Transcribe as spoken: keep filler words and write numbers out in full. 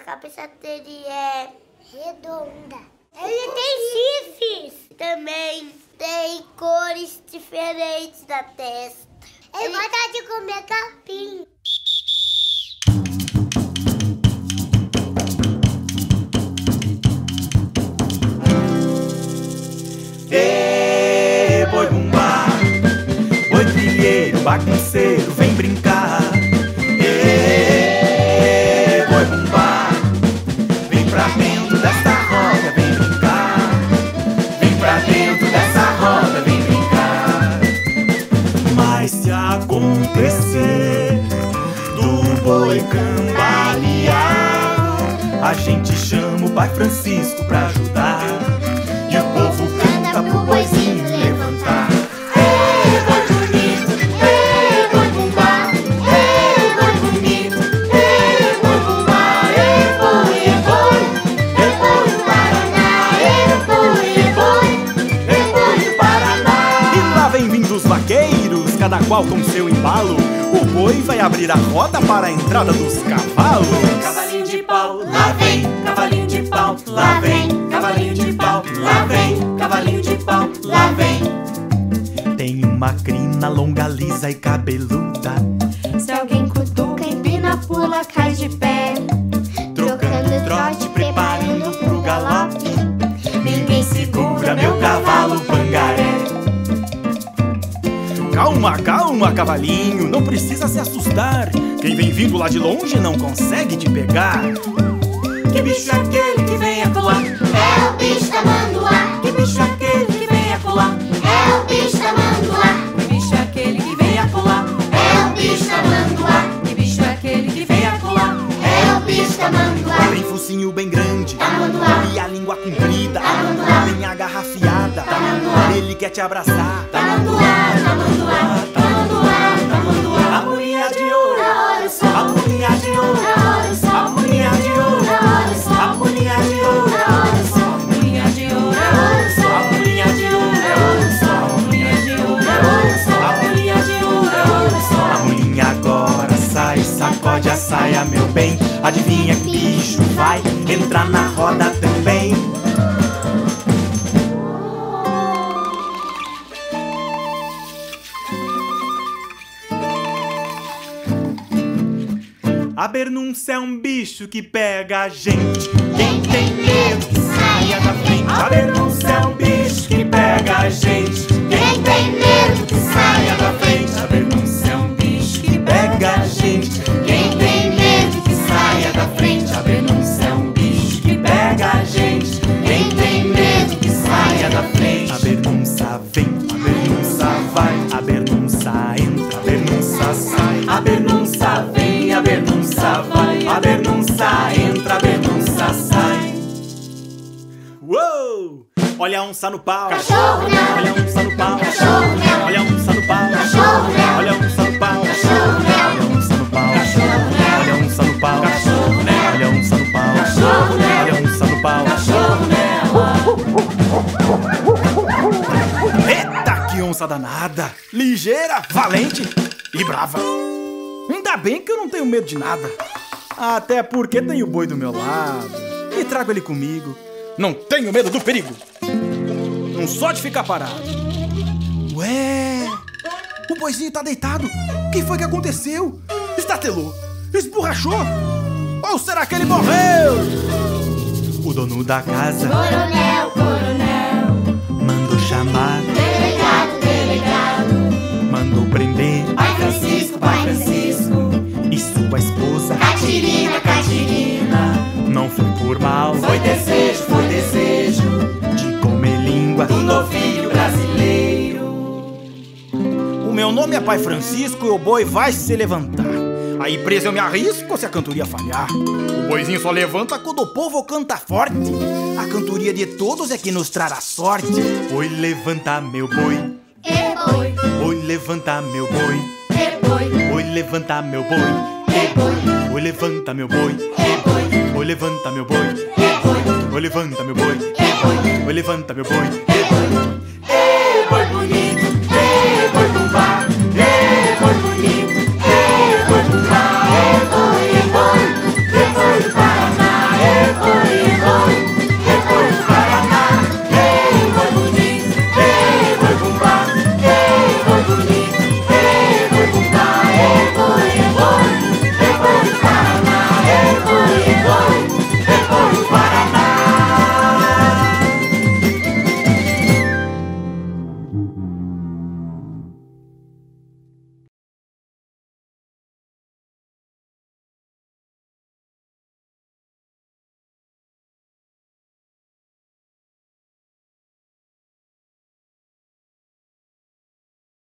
cabeça dele é redonda. Ele tem chifres. Também tem cores diferentes na testa. Ele gosta de comer capim. Ê, boi bumbá, boi trilheiro, bagunceiro, vem brincar. Ê, boi bumbá, vem pra dentro dessa roda, vem brincar. Vem pra dentro dessa roda, vem brincar. Mas se acontecer do boi cambalear, a gente chama o pai Francisco pra ajudar. E o povo canta pro boizinho levantar. Ei, boi bonito, ei, boi bumbá, ei, boi bonito, ei, boi bumbá, ei, boi, ei, boi, ei, boi do Paraná, ei, boi, ei, boi, ei, boi do Paraná. E lá vem vindo os vaqueiros, cada qual com seu embalo. O boi vai abrir a roda para a entrada dos cavalos. Cavalinho de pau, lá vem, cavalinho de pau, lá vem, cavalinho de pau, lá vem, cavalinho de pau, lá vem. Tem uma crina longa, lisa e cabeluda. Se alguém cutuca, empina, pula, cai de pé. Trocando trote, preparando pro galope. Ninguém segura meu cavalo pangaré. Calma, calma, cavalinho, não precisa se assustar. Quem vem vindo lá de longe não consegue te pegar. Que bicho é aquele que vem acolá? É o bicho tamanduá. Que bicho é aquele que vem acolá? É o bicho tamanduá. Que bicho é aquele que vem acolá? É o bicho tamanduá. Que bicho é aquele que vem acolá? É o bicho tamanduá. Tem focinho bem grande Tamanduá. e a língua comprida. Tamanduá. Tem a garra afiada. Tamanduá. Ele quer te abraçar. Tamanduá, tamanduá, tamanduá, tamanduá. A moinha de ouro, a moinha de ouro, a moinha de ouro, a moinha de ouro, Moinha de ouro, a moinha de ouro, moinha de ouro, a moinha de ouro. A moinha agora sai, sacode a saia, meu bem. Adivinha que bicho vai entrar na roda também? A bernunça é um bicho que pega a gente. Quem tem medo que saia da frente. A bernunça é um bicho que pega a gente. Quem tem medo que saia da frente. A bernunça é um bicho que pega a gente. Quem tem medo que saia da frente. A bernunça é um bicho que pega a gente. Quem tem medo que saia da frente. A bernunça vem, a bernunça vai, a bernunça entra, a bernunça sai. A bernunça vem, a bernunça vai, a bernunça entra, a bernunça sai. Uou! Olha a onça no pau, Cachorro não. olha a onça no pau, Cachorro não. olha a onça no pau, Cachorro não. olha a onça no pau, Cachorro não. olha a onça no pau, Cachorro não. olha a onça no pau, Cachorro não. olha a onça no pau, Cachorro não. olha a onça no pau. Cachorro nela. Eita, que onça danada! Ligeira, valente e brava. Ainda bem que eu não tenho medo de nada. Até porque tenho o boi do meu lado e trago ele comigo. Não tenho medo do perigo. Não só de ficar parado. Ué, o boizinho tá deitado. O que foi que aconteceu? Estatelou, esborrachou? Ou será que ele morreu? O dono da casa Coronel, coronel. mandou chamar, Delegado, delegado. mandou prender Pai Francisco, pai Francisco. e sua esposa. Catirina, Catirina. Não foi por mal, Foi desejo, foi desejo de comer língua do novilho brasileiro. O meu nome é Pai Francisco e o boi vai se levantar. Aí preso eu me arrisco se a cantoria falhar. O boizinho só levanta quando o povo canta forte. A cantoria de todos é que nos trará sorte. Oi, levanta meu boi. E boi, Oi, levanta meu boi. e boi, Oi, levanta meu boi. e boi, Oi, levanta meu boi. e boi, Oi, levanta meu boi. e boi, Oi, levanta meu boi. e boi, Oi, levanta meu boi. e boi.